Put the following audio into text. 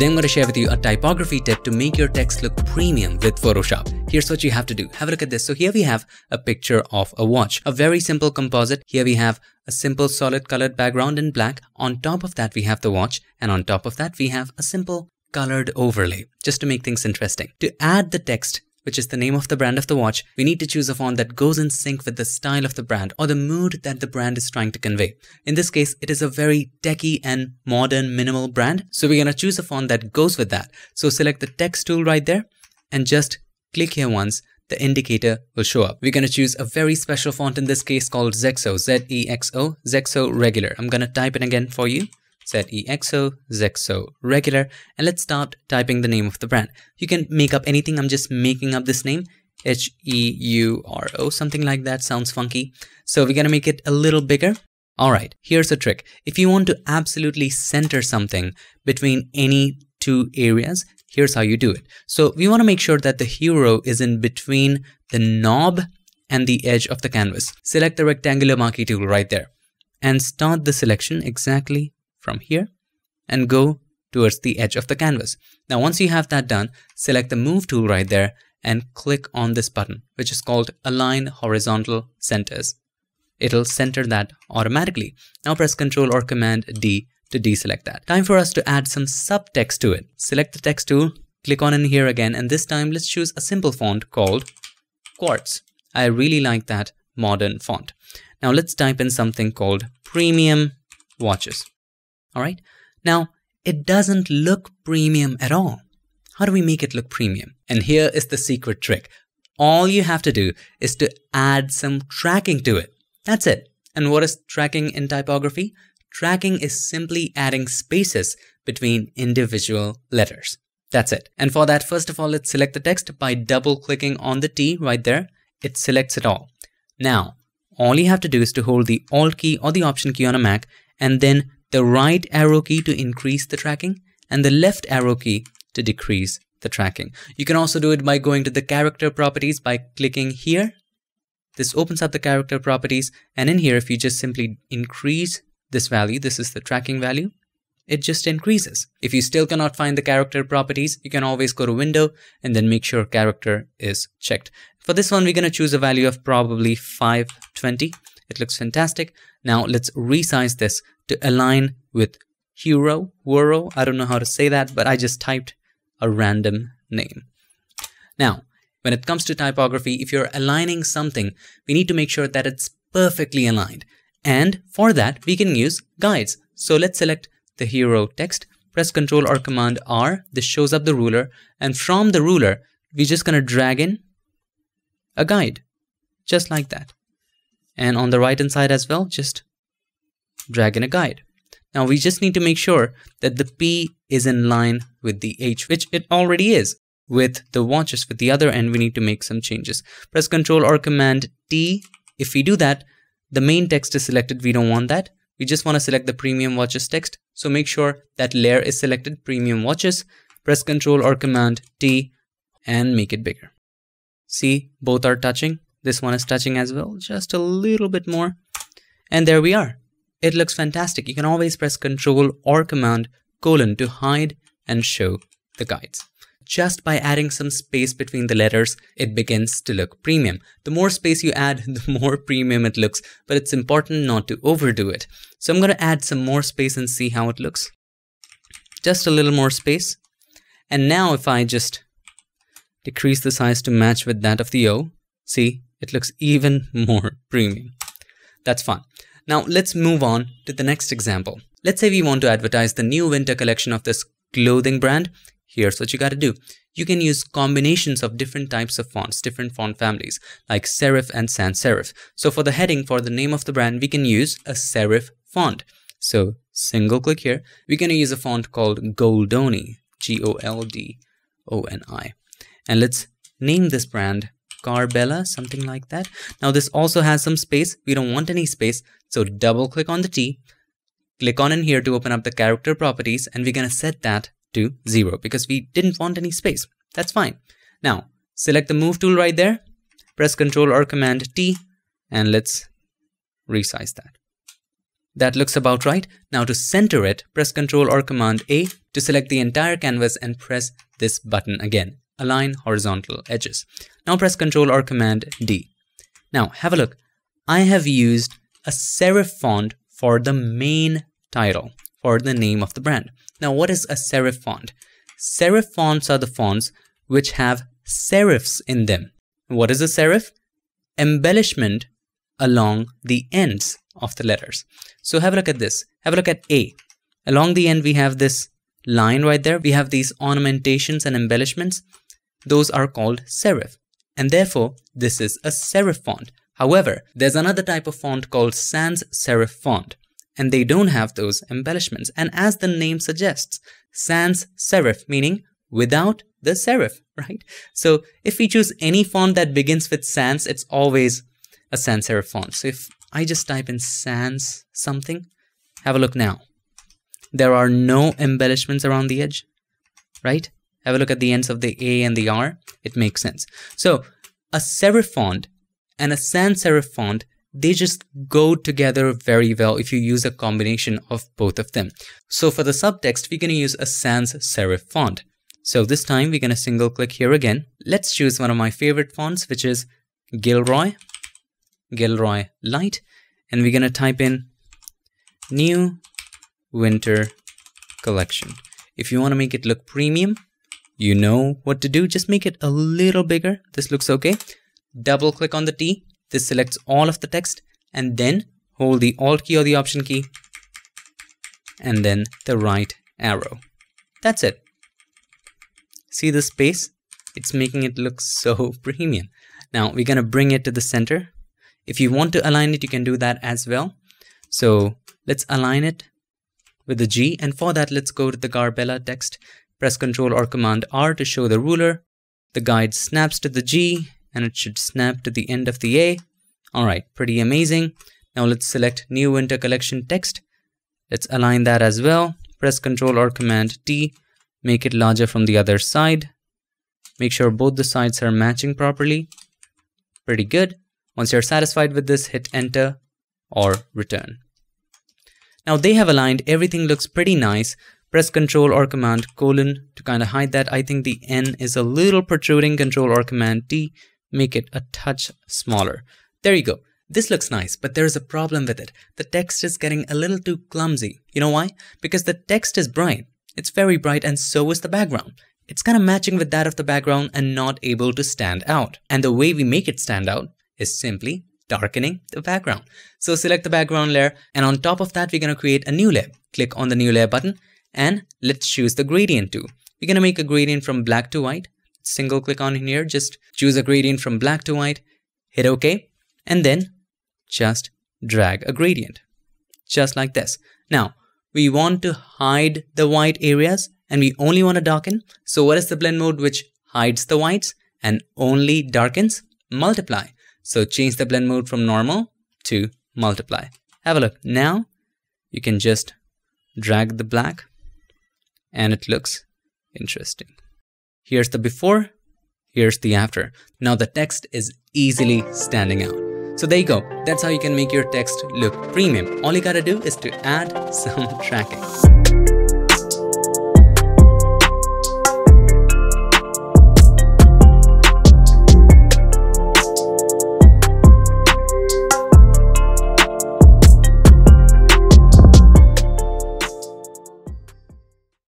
Today I'm going to share with you a typography tip to make your text look premium with Photoshop. Here's what you have to do. Have a look at this. So here we have a picture of a watch, a very simple composite. Here we have a simple solid colored background in black. On top of that we have the watch, and on top of that we have a simple colored overlay just to make things interesting. To add the text, which is the name of the brand of the watch, we need to choose a font that goes in sync with the style of the brand or the mood that the brand is trying to convey. In this case, it is a very techy and modern minimal brand. So we're going to choose a font that goes with that. So select the text tool right there and just click here once. The indicator will show up. We're going to choose a very special font in this case called Zexo, Z-E-X-O, Zexo Regular. I'm going to type it again for you. Z-E-X-O, Zexo Regular, and let's start typing the name of the brand. You can make up anything. I'm just making up this name, H-E-U-R-O, something like that. Sounds funky. So we're gonna make it a little bigger. Alright, here's a trick. If you want to absolutely center something between any two areas, here's how you do it. So we want to make sure that the hero is in between the knob and the edge of the canvas. Select the rectangular marquee tool right there and start the selection exactly from here and go towards the edge of the canvas. Now once you have that done, select the move tool right there and click on this button, which is called Align Horizontal Centers. It'll center that automatically. Now press Ctrl or Command D to deselect that. Time for us to add some subtext to it. Select the text tool, click on in here again, and this time let's choose a simple font called Quartz. I really like that modern font. Now let's type in something called Premium Watches. Alright, now it doesn't look premium at all. How do we make it look premium? And here is the secret trick. All you have to do is to add some tracking to it. That's it. And what is tracking in typography? Tracking is simply adding spaces between individual letters. That's it. And for that, first of all, let's select the text by double clicking on the T right there. It selects it all. Now, all you have to do is to hold the Alt key or the Option key on a Mac and then the right arrow key to increase the tracking and the left arrow key to decrease the tracking. You can also do it by going to the character properties by clicking here. This opens up the character properties, and in here if you just simply increase this value, this is the tracking value, it just increases. If you still cannot find the character properties, you can always go to Window and then make sure character is checked. For this one, we're going to choose a value of probably 520. It looks fantastic. Now let's resize this to align with Hero, I don't know how to say that, but I just typed a random name. Now, when it comes to typography, if you're aligning something, we need to make sure that it's perfectly aligned. And for that, we can use guides. So let's select the hero text, press Ctrl or Command R. This shows up the ruler. And from the ruler, we're just going to drag in a guide, just like that. And on the right hand side as well, just drag in a guide. Now we just need to make sure that the P is in line with the H, which it already is. With the watches, with the other end, we need to make some changes. Press Ctrl or Command T. If we do that, the main text is selected. We don't want that. We just want to select the Premium Watches text. So make sure that layer is selected, Premium Watches. Press Ctrl or Command T and make it bigger. See, both are touching. This one is touching as well, just a little bit more. And there we are. It looks fantastic. You can always press Ctrl or Command colon to hide and show the guides. Just by adding some space between the letters, it begins to look premium. The more space you add, the more premium it looks, but it's important not to overdo it. So I'm going to add some more space and see how it looks. Just a little more space. And now if I just decrease the size to match with that of the O, see, it looks even more premium. That's fun. Now let's move on to the next example. Let's say we want to advertise the new winter collection of this clothing brand. Here's what you got to do. You can use combinations of different types of fonts, different font families like serif and sans serif. So for the heading for the name of the brand, we can use a serif font. So single click here. We're going to use a font called Goldoni, G-O-L-D-O-N-I. And let's name this brand Carbella, something like that. Now this also has some space. We don't want any space. So double click on the T, click on in here to open up the character properties, and we're going to set that to 0 because we didn't want any space. That's fine. Now select the move tool right there, press Ctrl or Command T, and let's resize that. That looks about right. Now to center it, press Ctrl or Command A to select the entire canvas and press this button again. Align horizontal edges. Now press Ctrl or Command D. Now have a look. I have used a serif font for the main title, for the name of the brand. Now what is a serif font? Serif fonts are the fonts which have serifs in them. What is a serif? Embellishment along the ends of the letters. So have a look at this. Have a look at A. Along the end we have this line right there. We have these ornamentations and embellishments. Those are called serif. And therefore this is a serif font. However, there's another type of font called sans serif font, and they don't have those embellishments. And as the name suggests, sans serif meaning without the serif, right? So if we choose any font that begins with sans, it's always a sans serif font. So if I just type in sans something, have a look now. There are no embellishments around the edge, right? Have a look at the ends of the A and the R. It makes sense. So a serif font and a sans serif font, they just go together very well if you use a combination of both of them. So for the subtext, we're going to use a sans serif font. So this time we're going to single click here again. Let's choose one of my favorite fonts, which is Gilroy Light. And we're going to type in New Winter Collection. If you want to make it look premium, you know what to do. Just make it a little bigger. This looks okay. Double click on the T. This selects all of the text, and then hold the Alt key or the Option key and then the right arrow. That's it. See the space? It's making it look so premium. Now we're going to bring it to the center. If you want to align it, you can do that as well. So let's align it with the G, and for that let's go to the Garbella text. Press Ctrl or Command R to show the ruler. The guide snaps to the G, and it should snap to the end of the A. Alright, pretty amazing. Now let's select New Winter Collection text. Let's align that as well. Press Ctrl or Command T. Make it larger from the other side. Make sure both the sides are matching properly. Pretty good. Once you're satisfied with this, hit Enter or Return. Now they have aligned. Everything looks pretty nice. Press Ctrl or Command colon to kind of hide that. I think the N is a little protruding. Ctrl or Command T. Make it a touch smaller. There you go. This looks nice, but there's a problem with it. The text is getting a little too clumsy. You know why? Because the text is bright. It's very bright, and so is the background. It's kind of matching with that of the background and not able to stand out. And the way we make it stand out is simply darkening the background. So select the background layer, and on top of that, we're going to create a new layer. Click on the new layer button, and let's choose the gradient tool. We're going to make a gradient from black to white. Single click on here, just choose a gradient from black to white, hit OK, and then just drag a gradient, just like this. Now, we want to hide the white areas and we only want to darken. So what is the blend mode which hides the whites and only darkens? Multiply. So change the blend mode from normal to multiply. Have a look. Now you can just drag the black and it looks interesting. Here's the before, here's the after. Now the text is easily standing out. So there you go. That's how you can make your text look premium. All you gotta do is to add some tracking.